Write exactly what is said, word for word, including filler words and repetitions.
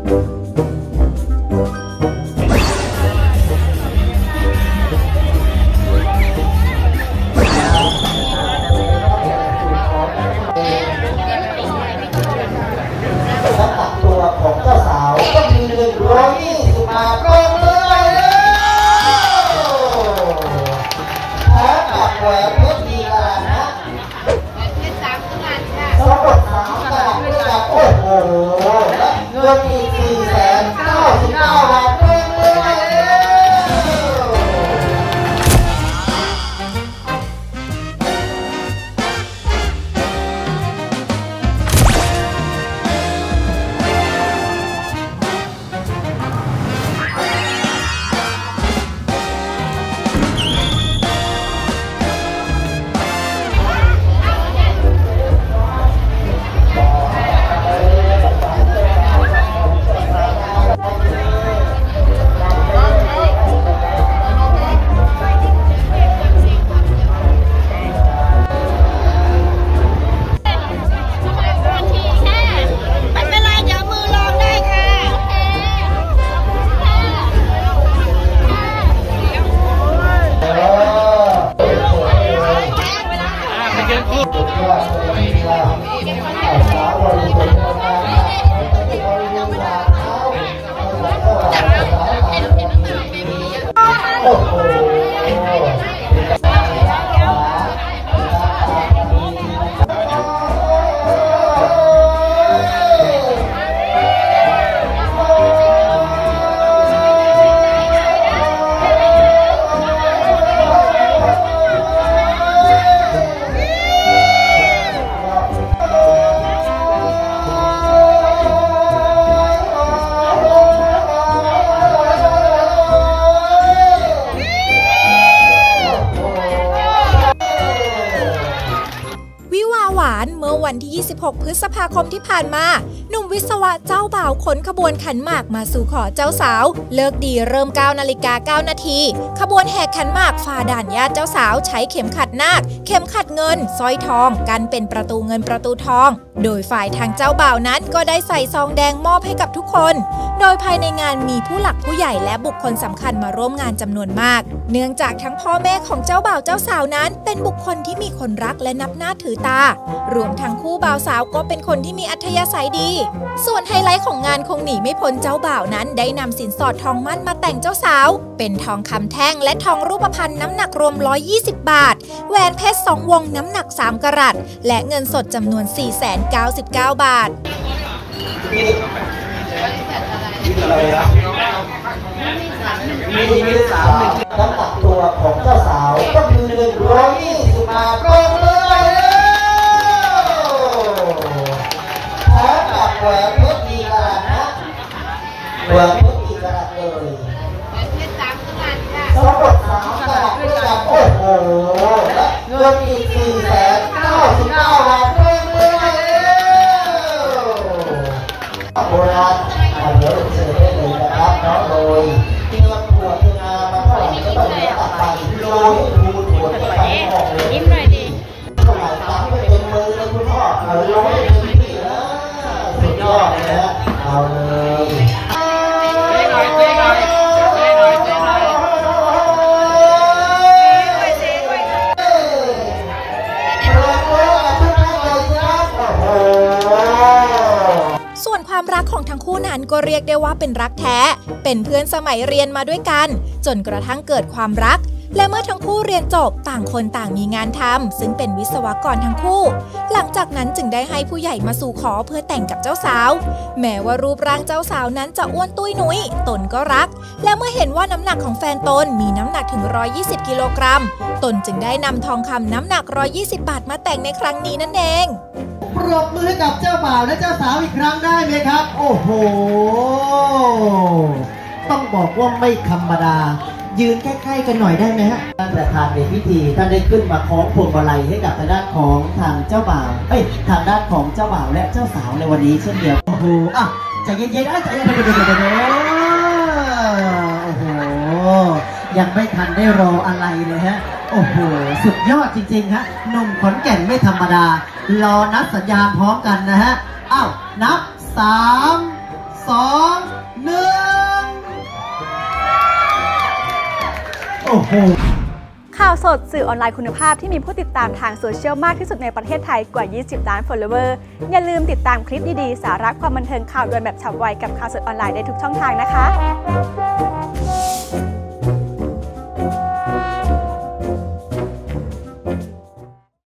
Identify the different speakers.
Speaker 1: วันที่ยี่สิบหกพฤษภาคมที่ผ่านมาหนุ่มวิศวะเจ้าบ่าวขนขบวนขันหมากมาสู่ขอเจ้าสาวเลิกดีเริ่มเก้านาฬิกาเก้านาทีขบวนแห่ขันหมากฝ่าด่านญาติเจ้าสาวใช้เข็มขัดนาคเข็มขัดเงินสร้อยทองกันเป็นประตูเงินประตูทองโดยฝ่ายทางเจ้าบ่าวนั้นก็ได้ใส่ซองแดงมอบให้กับทุกคนโดยภายในงานมีผู้หลักผู้ใหญ่และบุคคลสำคัญมาร่วมงานจำนวนมากเนื่องจากทั้งพ่อแม่ของเจ้าบ่าวเจ้าสาวนั้นเป็นบุคคลที่มีคนรักและนับหน้าถือตารวมทั้งคู่บ่าวสาวก็เป็นคนที่มีอัธยาศัยดีส่วนไฮไลท์ของงานคงหนีไม่พ้นเจ้าบ่าวนั้นได้นำสินสอดทองมั่นมาแต่งเจ้าสาวเป็นทองคำแท่งและทองรูปพรรณน้ำหนักรวมหนึ่งร้อยยี่สิบบาทแหวนเพชรสองวงน้ำหนักสามกะรัตและเงินสดจำนวน สี่แสนเก้าสิบเก้า บาท
Speaker 2: มีมีสามหนึ่งน้ำหนักตัวของเจ้าสาวก็คือหนึ่งร้อยยี่สิบบาทลงเลยแถมกับแหวนเพชรดีกระดับนะแหวนเพชรดีกระดับเลยสองบทสามกระดับด้วยกันโอ้โหและเงินอีกสี่แสนเก้าสิบเก้าบาทลงเลยโบราณเดี๋ยวเชิญได้เลยนะครับน้องโดยเงินหัวเงินงานมาเท่าไหร่ก็ต้องเลี้ยงตัดไปโดยดูหัวไปออกเลยยิ้มหน่อยดิเท่าไหร่ตัดไปเป็นมือเลยคุณพ่อเอาลงให้เป็นที่นะสุดยอดเลยนะเอาเลยเจ๊หน่อยเจ๊หน่อยเจ๊หน่อยเจ๊หน่อย
Speaker 1: ส่วนความรักของทั้งคู่นั้นก็เรียกได้ว่าเป็นรักแท้เป็นเพื่อนสมัยเรียนมาด้วยกันจนกระทั่งเกิดความรักและเมื่อทั้งคู่เรียนจบต่างคนต่างมีงานทำซึ่งเป็นวิศวกรทั้งคู่หลังจากนั้นจึงได้ให้ผู้ใหญ่มาสู่ขอเพื่อแต่งกับเจ้าสาวแม้ว่ารูปร่างเจ้าสาวนั้นจะอ้วนตุ้ยนุ้ยตนก็รักและเมื่อเห็นว่าน้ำหนักของแฟนตนมีน้ำหนักถึงหนึ่งร้อยยี่สิบกิโลกรัมตนจึงได้นำทองคำน้ำหนักหนึ่งร้อยยี่สิบบาทมาแต่งในครั้งนี้นั่นเอง
Speaker 2: ปรบมือให้กับเจ้าบ่าวและเจ้าสาวอีกครั้งได้ไหมครับโอ้โหต้องบอกว่าไม่ธรรมดายืนใกล้ๆกันหน่อยได้ไหมฮะท่านประธานในพิธีท่านได้ขึ้นมาคล้องพวงมาลัยให้กับทางด้านของทางเจ้าบ่าวเอ้ยทางด้านของเจ้าบ่าวและเจ้าสาวในวันนี้เช่นเดียวโอ้โหอ่ะใจเย็นๆนะใจเย็นๆโอ้โหยังไม่ทันได้รออะไรเลยฮะโอ้โหสุดยอดจริงๆฮะหนุ่มขอนแก่นไม่ธรรมดารอนับสัญญาณพร้อมกันนะฮะอ้าวนับสามสอง
Speaker 3: โหข่าวสดสื่อออนไลน์คุณภาพที่มีผู้ติดตามทางโซเชียลมากที่สุดในประเทศไทยกว่า ยี่สิบ ล้าน follower อย่าลืมติดตามคลิปดีๆ สาระความบันเทิงข่าวด่วนแบบฉับไวกับข่าวสดออนไลน์ได้ทุกช่องทางนะคะ